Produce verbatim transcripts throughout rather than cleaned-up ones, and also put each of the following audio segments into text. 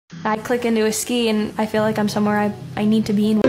I click into a ski and I feel like I'm somewhere I, I need to be in.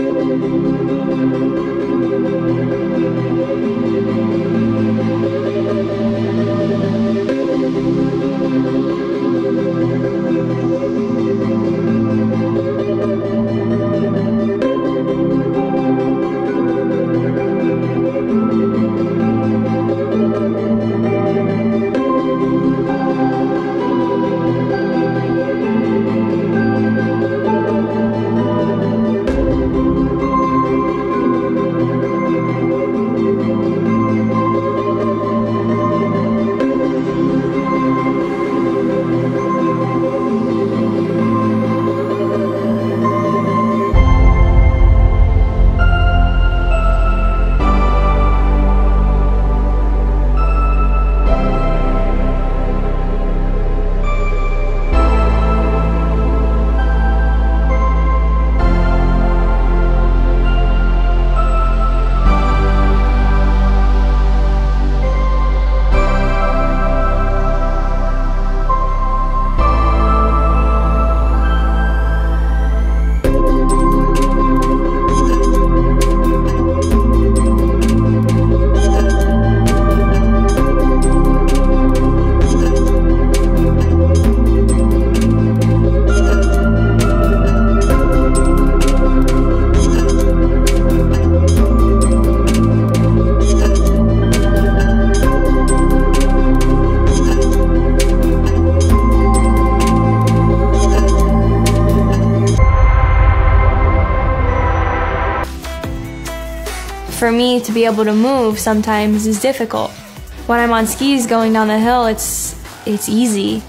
For me to be able to move sometimes is difficult. When I'm on skis going down the hill, it's, it's easy.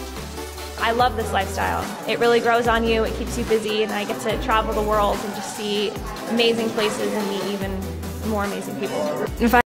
I love this lifestyle. It really grows on you, it keeps you busy, and I get to travel the world and just see amazing places and meet even more amazing people. If I